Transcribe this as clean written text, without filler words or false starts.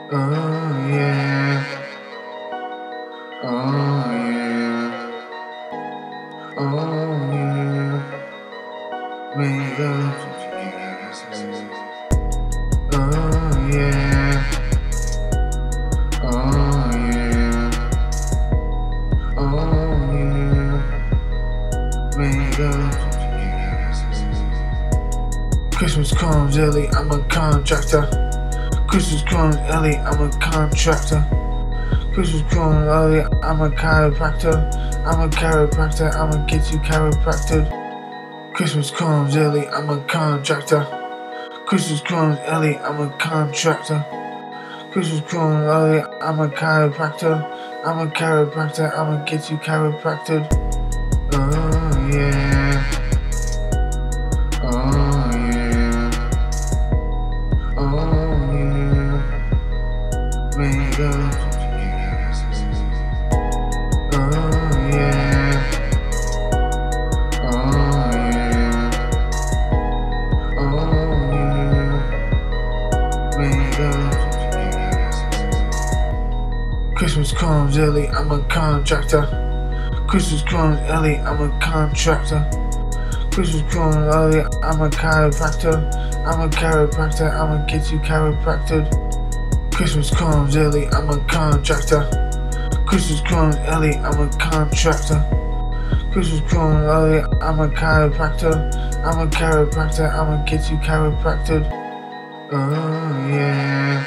Oh yeah, oh yeah, oh yeah. Make love together. Oh yeah, oh yeah, oh yeah. Make love together. Christmas comes early, I'm a contractor. Christmas comes early, I'm a contractor. Christmas comes early, I'm a chiropractor. I'm a chiropractor, I'ma get you chiropractor. Christmas comes early, I'm a contractor. Christmas comes early, I'm a contractor. Christmas comes early, I'm a chiropractor. I'm a chiropractor, I'ma get you chiropractor. Oh yeah, oh yeah, oh yeah. Make love together. Oh yeah, oh yeah, oh yeah. Make love together. Christmas comes early, I'm a contractor. Christmas comes early, I'm a contractor. Christmas comes early, I'm a chiropractor. I'm a chiropractor, I'ma get you chiropractor. Christmas comes early, I'm a contractor. Christmas comes early, I'm a contractor. Christmas comes early, I'm a chiropractor. I'm a chiropractor, I'ma get you chiropractor. Oh yeah,